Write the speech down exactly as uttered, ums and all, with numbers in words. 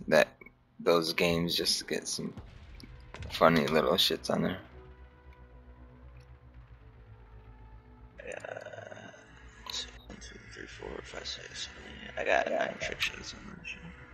that those games just to get some funny little shits on there. Yeah. Two, one, two, three, four, five, six, seven, eight. I got nine trick shots on that shit.